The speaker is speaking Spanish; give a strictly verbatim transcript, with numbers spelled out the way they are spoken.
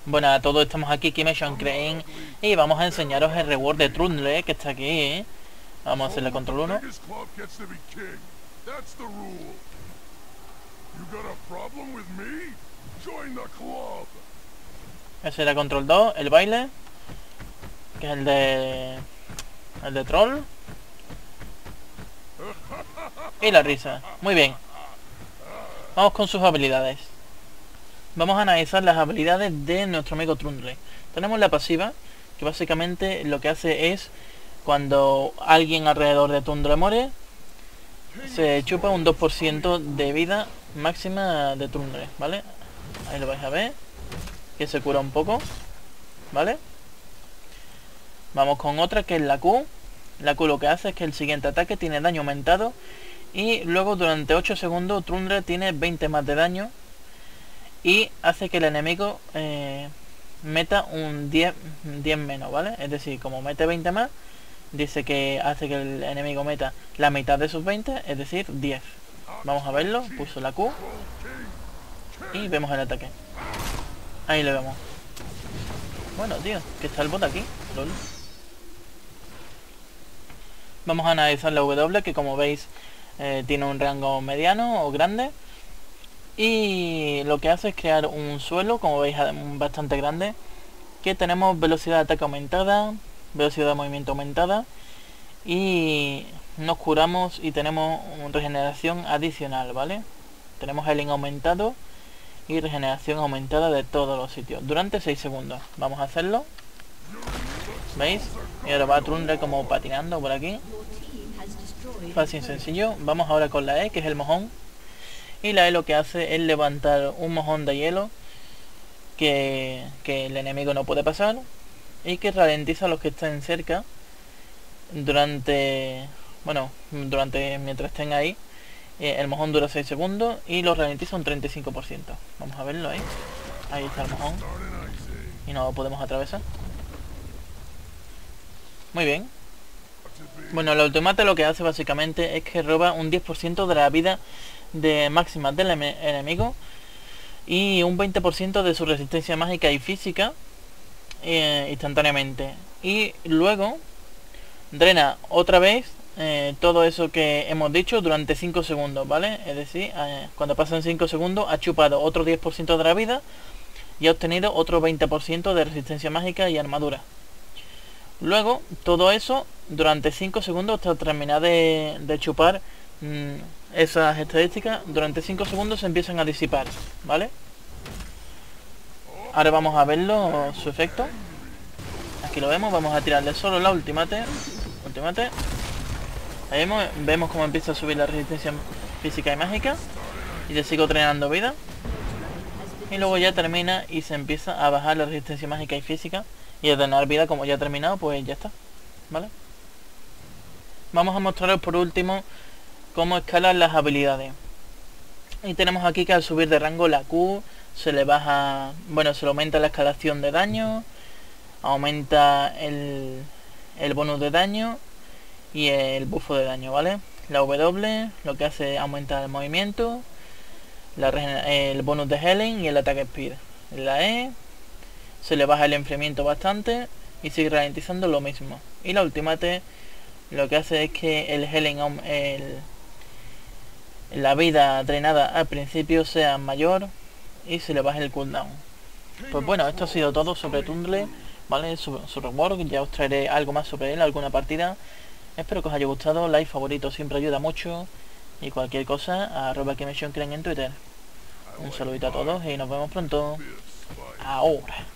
Bueno, a todos estamos aquí, Kimation Crane, y vamos a enseñaros el reward de Trundle, que está aquí, ¿eh? Vamos a hacerle control uno. Ese era control dos, el baile, que es el de... el de troll. Y la risa. Muy bien. Vamos con sus habilidades. Vamos a analizar las habilidades de nuestro amigo Trundle. Tenemos la pasiva, que básicamente lo que hace es, cuando alguien alrededor de Trundle muere, se chupa un dos por ciento de vida máxima de Trundle, ¿vale? Ahí lo vais a ver, que se cura un poco, ¿vale? Vamos con otra, que es la Q. La Q lo que hace es que el siguiente ataque tiene daño aumentado, y luego durante ocho segundos Trundle tiene veinte más de daño, y hace que el enemigo eh, meta un diez, diez menos, ¿vale? Es decir, como mete veinte más, dice que hace que el enemigo meta la mitad de sus veinte, es decir, diez. Vamos a verlo, puso la Q y vemos el ataque. Ahí lo vemos. Bueno, tío, que está el bot aquí. Lol. Vamos a analizar la W, que como veis eh, tiene un rango mediano o grande. Y lo que hace es crear un suelo, como veis, bastante grande, que tenemos velocidad de ataque aumentada, velocidad de movimiento aumentada, y nos curamos y tenemos regeneración adicional, ¿vale? Tenemos healing aumentado y regeneración aumentada de todos los sitios durante seis segundos. Vamos a hacerlo. ¿Veis? Y ahora va Trundle como patinando por aquí. Fácil y sencillo. Vamos ahora con la E, que es el mojón. Y la E lo que hace es levantar un mojón de hielo que, que el enemigo no puede pasar, y que ralentiza a los que estén cerca durante, bueno, durante mientras estén ahí. Eh, el mojón dura seis segundos y lo ralentiza un treinta y cinco por ciento. Vamos a verlo ahí. Ahí está el mojón. Y no lo podemos atravesar. Muy bien. Bueno, el ultimate lo que hace básicamente es que roba un diez por ciento de la vida de máxima del enemigo y un veinte por ciento de su resistencia mágica y física eh, instantáneamente, y luego drena otra vez eh, todo eso que hemos dicho durante cinco segundos, ¿vale? Es decir, eh, cuando pasan cinco segundos ha chupado otro diez por ciento de la vida y ha obtenido otro veinte por ciento de resistencia mágica y armadura. Luego todo eso durante cinco segundos hasta terminar de, de chupar mmm, esas estadísticas. Durante cinco segundos se empiezan a disipar, ¿vale? Ahora vamos a verlo, su efecto. Aquí lo vemos, vamos a tirarle solo la ultimate. Ultimate. Ahí vemos, vemos cómo empieza a subir la resistencia física y mágica. Y le sigo drenando vida. Y luego ya termina y se empieza a bajar la resistencia mágica y física. Y a drenar vida, como ya ha terminado, pues ya está, ¿vale? Vamos a mostraros por último cómo escalan las habilidades. Y tenemos aquí que al subir de rango la Q se le baja, bueno, se le aumenta la escalación de daño, aumenta el, el bonus de daño y el bufo de daño, ¿vale? La W lo que hace es aumentar el movimiento, la, el bonus de healing y el ataque speed. La E se le baja el enfriamiento bastante y sigue ralentizando lo mismo. Y la ultimate lo que hace es que el healing, el, la vida drenada al principio sea mayor y se le baja el cooldown. Pues bueno, esto ha sido todo sobre Trundle, ¿vale? Su, su reward. Ya os traeré algo más sobre él, alguna partida. Espero que os haya gustado. Like, favorito siempre ayuda mucho. Y cualquier cosa, arroba Kimation Crane en Twitter. Un saludito a todos y nos vemos pronto. Ahora.